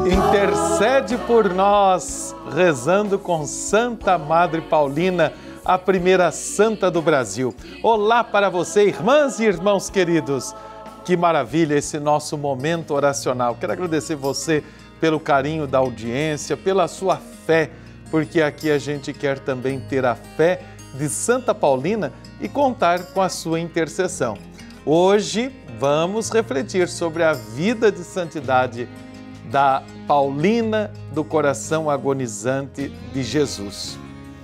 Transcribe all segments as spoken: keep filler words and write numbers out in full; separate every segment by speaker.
Speaker 1: Intercede por nós, rezando com Santa Madre Paulina, a primeira santa do Brasil. Olá para você, irmãs e irmãos queridos. Que maravilha esse nosso momento oracional. Quero agradecer você pelo carinho da audiência, pela sua fé, porque aqui a gente quer também ter a fé de Santa Paulina e contar com a sua intercessão. Hoje vamos refletir sobre a vida de santidade da Paulina do coração agonizante de Jesus.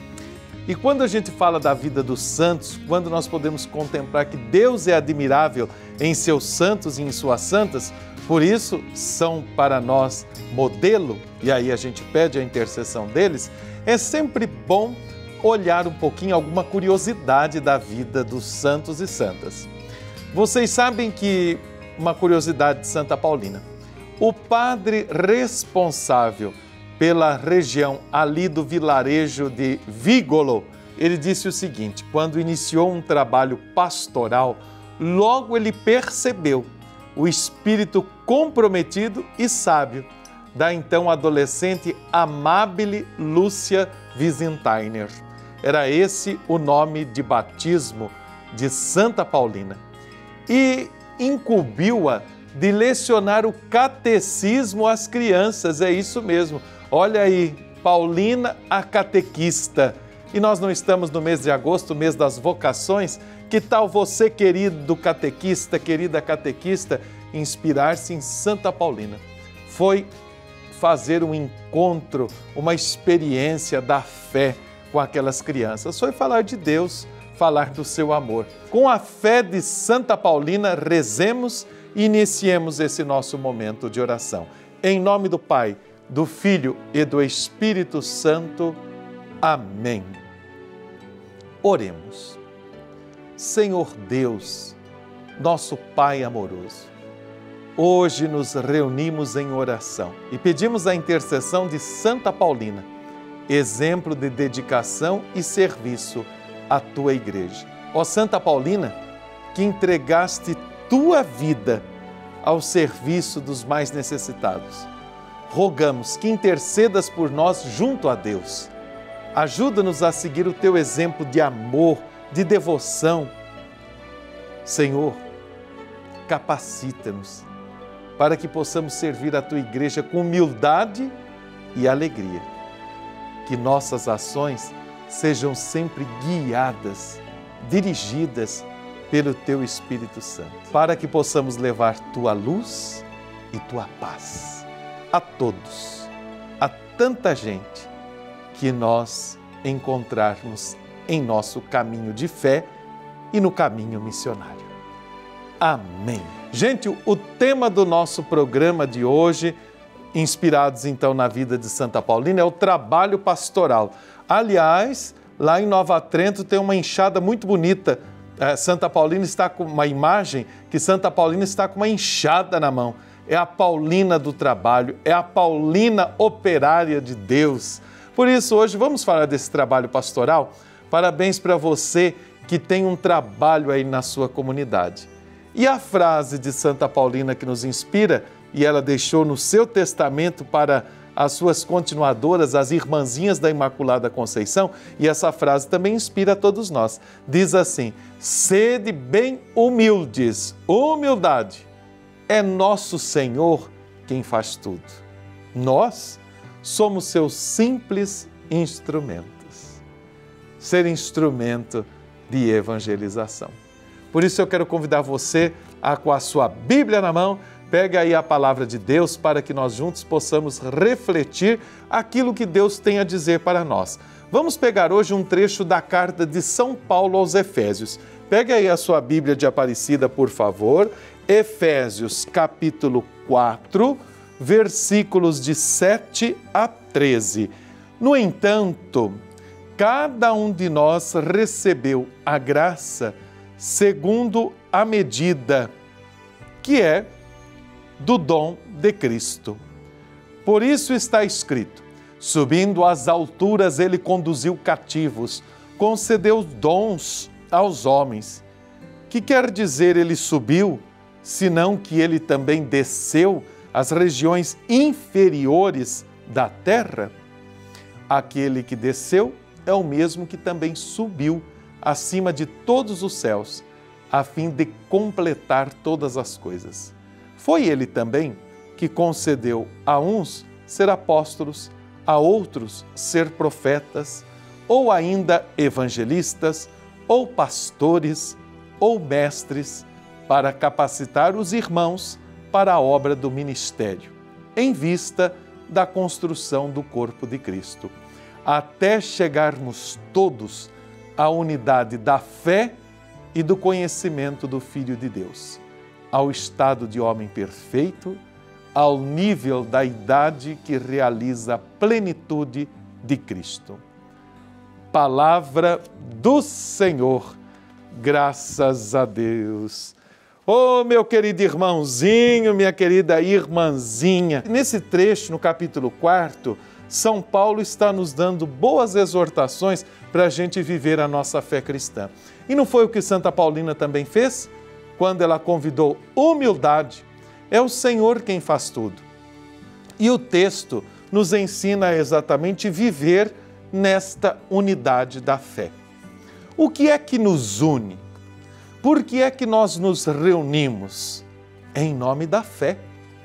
Speaker 1: E quando a gente fala da vida dos santos, quando nós podemos contemplar que Deus é admirável em seus santos e em suas santas, por isso são para nós modelo, e aí a gente pede a intercessão deles, é sempre bom olhar um pouquinho alguma curiosidade da vida dos santos e santas. Vocês sabem que, uma curiosidade de Santa Paulina, o padre responsável pela região ali do vilarejo de Vigolo, ele disse o seguinte: quando iniciou um trabalho pastoral, logo ele percebeu o espírito comprometido e sábio da então adolescente Amabile Lúcia Wiesentainer. Era esse o nome de batismo de Santa Paulina. E incumbiu-a de lecionar o catecismo às crianças, é isso mesmo. Olha aí, Paulina a catequista. E nós não estamos no mês de agosto, mês das vocações? Que tal você, querido catequista, querida catequista, inspirar-se em Santa Paulina? Foi fazer um encontro, uma experiência da fé com aquelas crianças. Foi falar de Deus, falar do seu amor. Com a fé de Santa Paulina, rezemos e iniciemos esse nosso momento de oração. Em nome do Pai, do Filho e do Espírito Santo. Amém. Oremos. Senhor Deus, nosso Pai amoroso, hoje nos reunimos em oração e pedimos a intercessão de Santa Paulina, exemplo de dedicação e serviço à tua Igreja. Ó Santa Paulina, que entregaste tua vida ao serviço dos mais necessitados, rogamos que intercedas por nós junto a Deus. Ajuda-nos a seguir o teu exemplo de amor, de devoção. Senhor, capacita-nos para que possamos servir a tua Igreja com humildade e alegria. Que nossas ações sejam sempre guiadas, dirigidas pelo teu Espírito Santo, para que possamos levar tua luz e tua paz a todos, a tanta gente que nós encontrarmos em nosso caminho de fé e no caminho missionário. Amém. Gente, o tema do nosso programa de hoje, inspirados então na vida de Santa Paulina, é o trabalho pastoral. Aliás, lá em Nova Trento tem uma enxada muito bonita. Santa Paulina está com uma imagem que Santa Paulina está com uma enxada na mão. É a Paulina do trabalho, é a Paulina operária de Deus. Por isso, hoje vamos falar desse trabalho pastoral. Parabéns para você que tem um trabalho aí na sua comunidade. E a frase de Santa Paulina que nos inspira, e ela deixou no seu testamento para as suas continuadoras, as irmãzinhas da Imaculada Conceição, e essa frase também inspira a todos nós. Diz assim: sede bem humildes, humildade. É nosso Senhor quem faz tudo. Nós somos seus simples instrumentos. Ser instrumento de evangelização. Por isso eu quero convidar você a, com a sua Bíblia na mão, pega aí a palavra de Deus para que nós juntos possamos refletir aquilo que Deus tem a dizer para nós. Vamos pegar hoje um trecho da carta de São Paulo aos Efésios. Pega aí a sua Bíblia de Aparecida, por favor. Efésios, capítulo quatro, versículos de sete a treze. No entanto, cada um de nós recebeu a graça segundo a medida, que é do dom de Cristo. Por isso está escrito: subindo às alturas ele conduziu cativos, concedeu dons aos homens. Que quer dizer ele subiu, senão que ele também desceu as regiões inferiores da terra? Aquele que desceu é o mesmo que também subiu acima de todos os céus, a fim de completar todas as coisas. Foi ele também que concedeu a uns ser apóstolos, a outros ser profetas, ou ainda evangelistas, ou pastores, ou mestres, para capacitar os irmãos para a obra do ministério, em vista da construção do corpo de Cristo, até chegarmos todos à unidade da fé e do conhecimento do Filho de Deus, ao estado de homem perfeito, ao nível da idade que realiza a plenitude de Cristo. Palavra do Senhor, graças a Deus. Ô, oh, meu querido irmãozinho, minha querida irmãzinha, nesse trecho, no capítulo quarto, São Paulo está nos dando boas exortações para a gente viver a nossa fé cristã. E não foi o que Santa Paulina também fez? Quando ela convidou humildade, é o Senhor quem faz tudo. E o texto nos ensina exatamente viver nesta unidade da fé. O que é que nos une? Por que é que nós nos reunimos? É em nome da fé.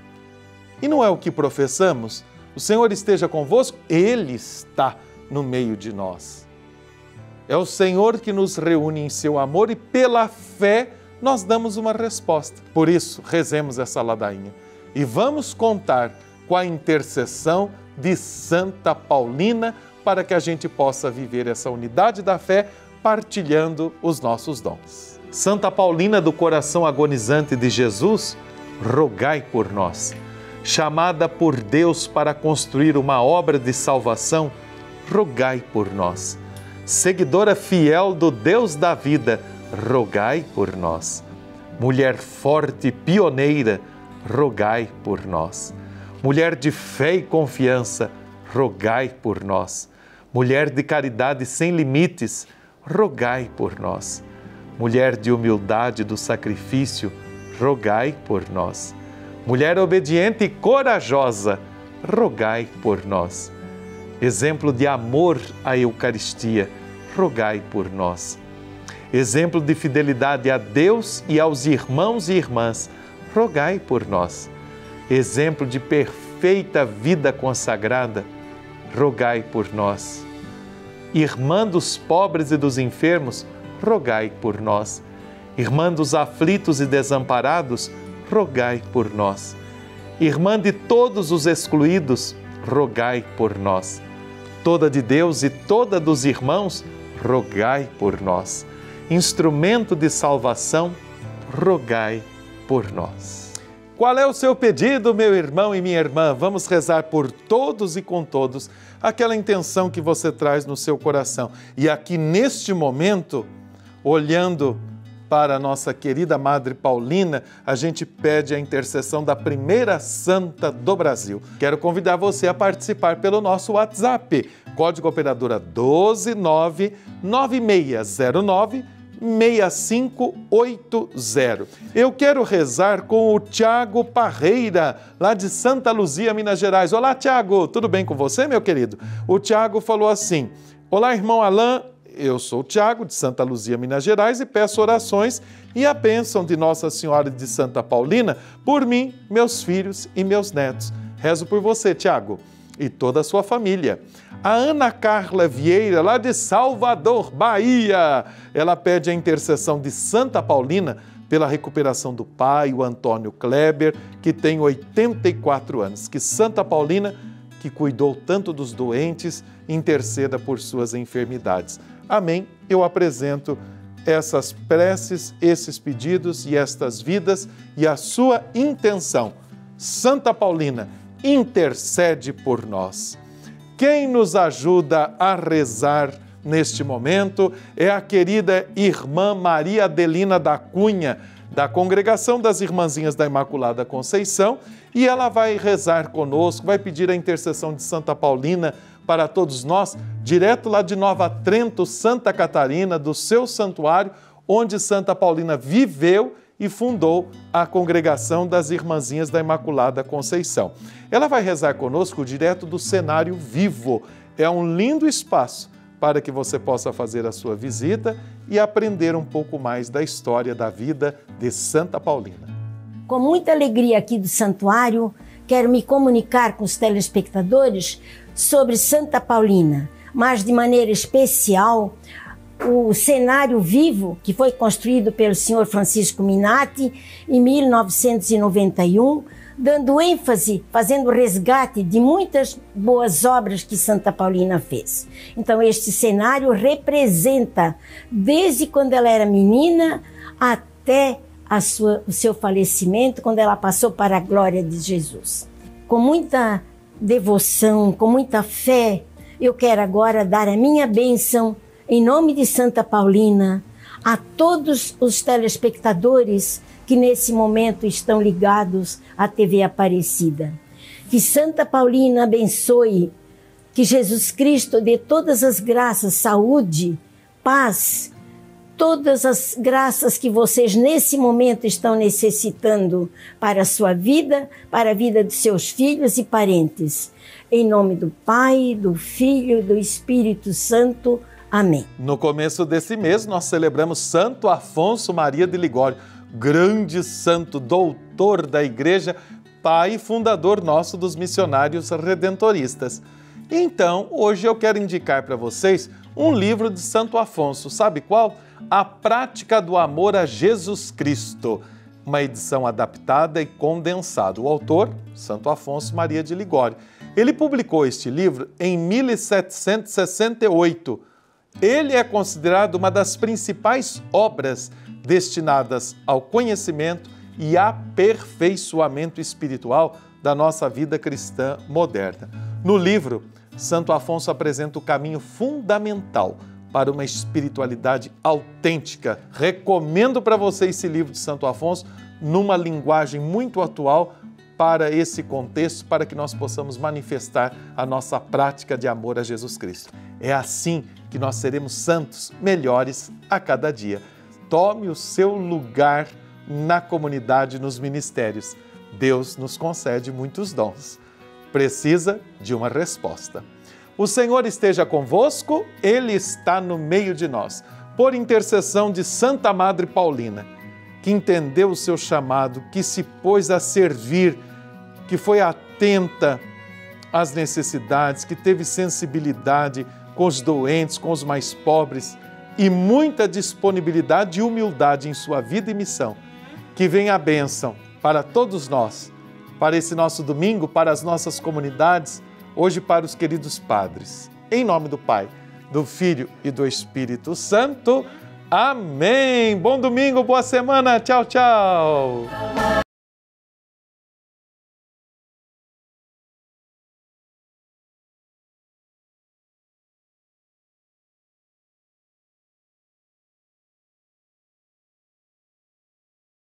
Speaker 1: E não é o que professamos? O Senhor esteja convosco, Ele está no meio de nós. É o Senhor que nos reúne em seu amor e pela fé nós damos uma resposta. Por isso, rezemos essa ladainha e vamos contar com a intercessão de Santa Paulina para que a gente possa viver essa unidade da fé partilhando os nossos dons. Santa Paulina do coração agonizante de Jesus, rogai por nós. Chamada por Deus para construir uma obra de salvação, rogai por nós. Seguidora fiel do Deus da vida, rogai por nós. Mulher forte e pioneira, rogai por nós. Mulher de fé e confiança, rogai por nós. Mulher de caridade sem limites, rogai por nós. Mulher de humildade do sacrifício, rogai por nós. Mulher obediente e corajosa, rogai por nós. Exemplo de amor à Eucaristia, rogai por nós. Exemplo de fidelidade a Deus e aos irmãos e irmãs, rogai por nós. Exemplo de perfeita vida consagrada, rogai por nós. Irmã dos pobres e dos enfermos, rogai por nós. Irmã dos aflitos e desamparados, rogai por nós. Irmã de todos os excluídos, rogai por nós. Toda de Deus e toda dos irmãos, rogai por nós. Instrumento de salvação, rogai por nós. Qual é o seu pedido, meu irmão e minha irmã? Vamos rezar por todos e com todos aquela intenção que você traz no seu coração. E aqui neste momento, olhando para a nossa querida Madre Paulina, a gente pede a intercessão da primeira santa do Brasil. Quero convidar você a participar pelo nosso WhatsApp, código operadora doze nove nove seis zero nove seis cinco oito zero. Eu quero rezar com o Tiago Parreira, lá de Santa Luzia, Minas Gerais. Olá, Tiago, tudo bem com você, meu querido? O Tiago falou assim: olá, irmão Alain, eu sou o Tiago, de Santa Luzia, Minas Gerais, e peço orações e a bênção de Nossa Senhora de Santa Paulina por mim, meus filhos e meus netos. Rezo por você, Tiago, e toda a sua família. A Ana Carla Vieira, lá de Salvador, Bahia, ela pede a intercessão de Santa Paulina pela recuperação do pai, o Antônio Kleber, que tem oitenta e quatro anos. Que Santa Paulina, que cuidou tanto dos doentes, interceda por suas enfermidades. Amém. Eu apresento essas preces, esses pedidos e estas vidas e a sua intenção. Santa Paulina, intercede por nós. Quem nos ajuda a rezar neste momento é a querida irmã Maria Adelina da Cunha, da Congregação das Irmãzinhas da Imaculada Conceição, e ela vai rezar conosco, vai pedir a intercessão de Santa Paulina para todos nós, direto lá de Nova Trento, Santa Catarina, do seu santuário, onde Santa Paulina viveu e fundou a Congregação das Irmãzinhas da Imaculada Conceição. Ela vai rezar conosco direto do Cenário Vivo. É um lindo espaço para que você possa fazer a sua visita e aprender um pouco mais da história da vida de Santa Paulina.
Speaker 2: Com muita alegria aqui do santuário, quero me comunicar com os telespectadores sobre Santa Paulina, mas de maneira especial o Cenário Vivo, que foi construído pelo senhor Francisco Minati em mil novecentos e noventa e um, dando ênfase, fazendo resgate de muitas boas obras que Santa Paulina fez. Então este cenário representa, desde quando ela era menina até a sua, o seu falecimento, quando ela passou para a glória de Jesus. Com muita devoção, com muita fé, eu quero agora dar a minha bênção em nome de Santa Paulina a todos os telespectadores que nesse momento estão ligados à T V Aparecida. Que Santa Paulina abençoe, que Jesus Cristo dê todas as graças, saúde, paz, todas as graças que vocês nesse momento estão necessitando para a sua vida, para a vida de seus filhos e parentes. Em nome do Pai, do Filho e do Espírito Santo. Amém.
Speaker 1: No começo desse mês, nós celebramos Santo Afonso Maria de Ligório, grande santo, doutor da Igreja, pai e fundador nosso dos missionários redentoristas. Então, hoje eu quero indicar para vocês um livro de Santo Afonso. Sabe qual? A Prática do Amor a Jesus Cristo. Uma edição adaptada e condensada. O autor, Santo Afonso Maria de Ligório. Ele publicou este livro em mil setecentos e sessenta e oito. Ele é considerado uma das principais obras destinadas ao conhecimento e aperfeiçoamento espiritual da nossa vida cristã moderna. No livro, Santo Afonso apresenta o caminho fundamental para uma espiritualidade autêntica. Recomendo para você esse livro de Santo Afonso numa linguagem muito atual para esse contexto, para que nós possamos manifestar a nossa prática de amor a Jesus Cristo. É assim que nós seremos santos, melhores a cada dia. Tome o seu lugar na comunidade, nos ministérios. Deus nos concede muitos dons. Precisa de uma resposta. O Senhor esteja convosco, Ele está no meio de nós. Por intercessão de Santa Madre Paulina, que entendeu o seu chamado, que se pôs a servir, que foi atenta às necessidades, que teve sensibilidade com os doentes, com os mais pobres e muita disponibilidade e humildade em sua vida e missão. Que venha a bênção para todos nós, para esse nosso domingo, para as nossas comunidades, hoje para os queridos padres. Em nome do Pai, do Filho e do Espírito Santo. Amém! Bom domingo, boa semana. Tchau, tchau!